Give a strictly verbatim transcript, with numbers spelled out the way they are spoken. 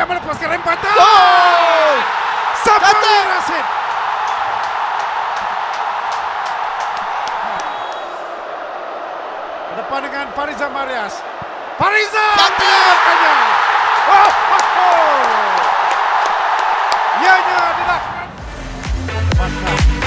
melepaskan rempatan. Gol! Safari Rashid. Berdepan dengan Fariza Marias. Fariza menyelamatkannya. Oh, oh, oh. Ianya adalah Mantap.